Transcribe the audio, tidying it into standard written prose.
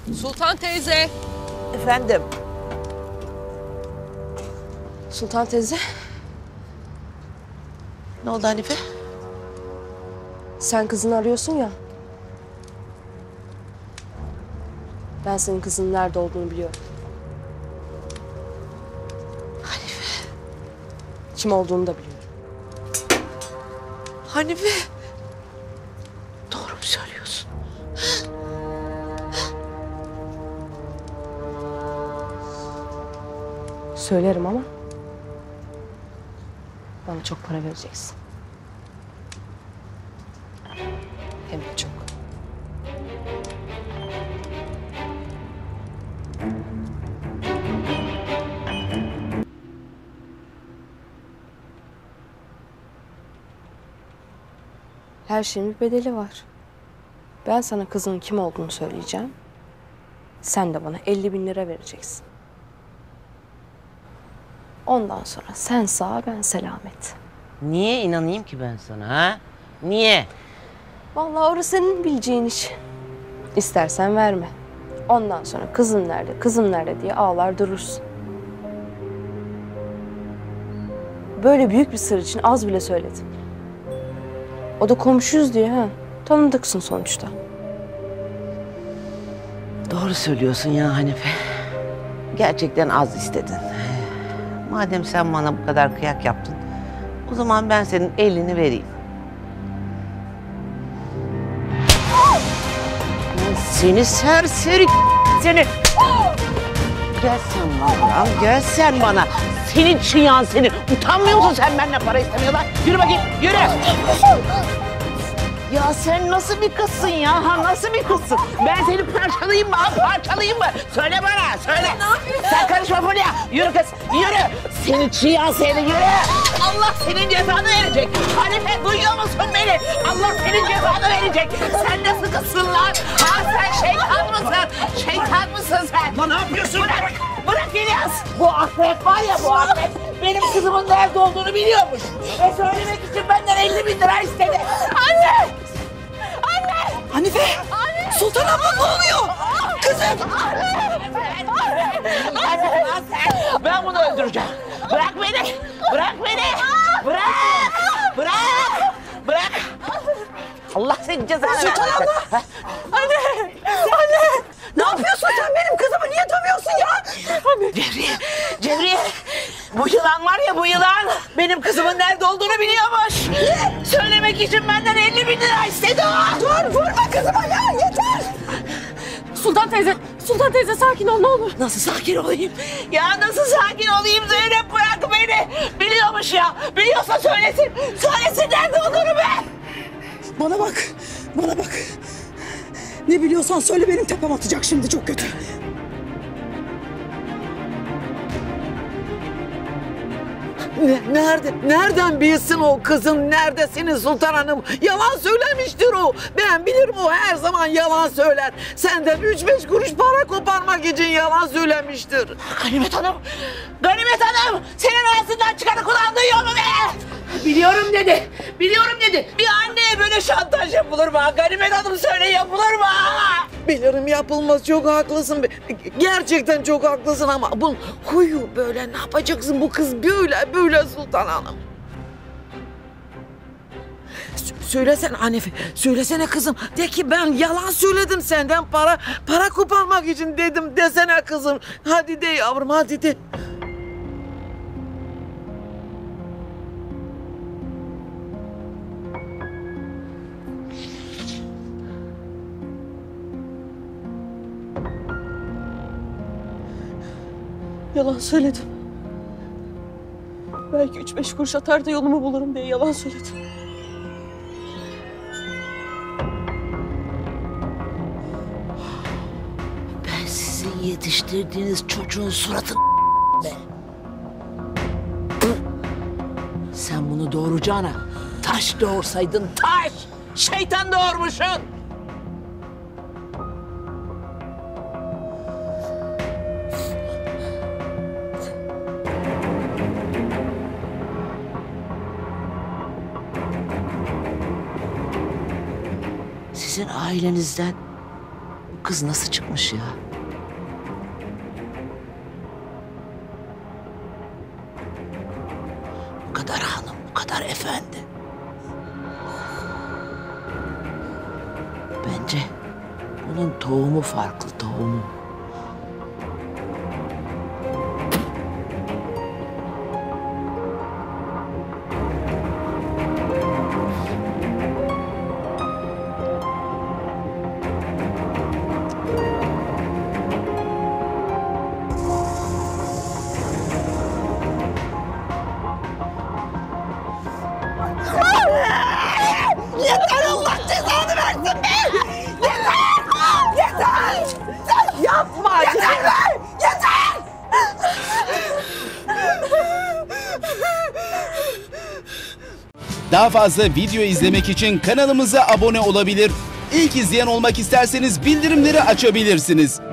Sultan teyze. Efendim? Sultan teyze. Ne oldu Hanife? Sen kızını arıyorsun ya. Ben senin kızının nerede olduğunu biliyorum. Hanife. Kim olduğunu da biliyorum. Hanife. Doğru mu söylüyorsun? Söylerim ama bana çok para vereceksin. Hem de çok. Her şeyin bir bedeli var. Ben sana kızının kim olduğunu söyleyeceğim. Sen de bana 50.000 lira vereceksin. Ondan sonra sen sağ, ben selamet. Niye inanayım ki ben sana ha? Niye? Vallahi orası senin bileceğin iş. İstersen verme. Ondan sonra kızın nerede, kızım nerede diye ağlar durursun. Böyle büyük bir sır için az bile söyledim. O da komşuyuz diye ha. Tanıdıksın sonuçta. Doğru söylüyorsun ya Hanife. Gerçekten az istedin. Madem sen bana bu kadar kıyak yaptın, o zaman ben senin elini vereyim. Seni serseri seni. Gel sen bana, gel sen bana. Senin çıyan seni. Utanmıyor musun sen benden para istemiyorlar? Yürü bakayım, yürü. Ya sen nasıl bir kızsın ya? Ha, nasıl bir kızsın? Ben seni parçalayayım mı? Ha, parçalayayım mı? Söyle bana, söyle. Ne yapıyorsun? Sen karışma Fulya. Yürü kız, yürü. Seni çıyan seni, yürü. Allah senin cezanı verecek. Hanife duyuyor musun beni? Allah senin cezanı verecek. Sen nasıl kızsın lan? Ha sen şeytan mısın? Şeytan mısın sen? Lan ne yapıyorsun? Bırak İlyas. Bu Ahmet var ya bu Ahmet. Benim kızımın nerede olduğunu biliyormuş. Ve söylemek için benden 50.000 lira istedi. Anne! Anne! Hanife! Anne! Sultan abla ne oluyor? Kızım! Anne! Ben bunu öldüreceğim. Bırak beni! Bırak beni! Bırak! Bırak! Bırak! Allah senin cezanı versin. Sultan abla! Anne! Anne! Ne yapıyorsun sen benim kızımı niye dövüyorsun ya? Anne! Cevriye! Bu yılan var ya bu yılan benim kızımın nerede olduğunu biliyormuş. Ne? Söylemek için benden 50.000 lira istedi o. Dur vurma kızıma ya yeter! Sultan teyze sakin ol ne olur. Nasıl sakin olayım? Ya nasıl sakin olayım Zeynep bırak beni. Biliyormuş ya. Biliyorsa söylesin. Söylesin nerede olduğunu be. Bana bak, bana bak. Ne biliyorsan söyle benim tepem atacak şimdi çok kötü. Nereden bilsin o kızın neredesiniz Sultan Hanım? Yalan söylemiştir o. Ben bilirim o her zaman yalan söyler. Senden 3-5 kuruş para koparmak için yalan söylemiştir. Ganimet Hanım. Ganimet Hanım. Senin ağzından çıkanı kulağın duyuyor mu be? Biliyorum dedi. Biliyorum dedi. Bir anneye böyle şantaj yapılır mı? Ganimet Hanım söyle yapılır mı? Bilirim yapılmaz çok haklısın. Gerçekten çok haklısın ama bu huyu böyle ne yapacaksın bu kız böyle Sultan Hanım. Söylesene Hanife, söylesene kızım. De ki ben yalan söyledim senden para koparmak için dedim desene kızım. Hadi de yavrum hadi de. Yalan söyledim. Belki 3-5 kuruş atar da yolumu bulurum diye yalan söyledim. Ben sizin yetiştirdiğiniz çocuğun suratını be. Sen bunu doğuracağına taş doğursaydın taş. Şeytan doğurmuşsun. Sizin ailenizden kız nasıl çıkmış ya? Bu kadar hanım, bu kadar efendi. Bence bunun tohumu farklı, tohumu. Yeter Allah cezanı versin be! Yeter! Yeter! Yapma. Yeter be! Yeter! Daha fazla video izlemek için kanalımıza abone olabilir. İlk izleyen olmak isterseniz bildirimleri açabilirsiniz.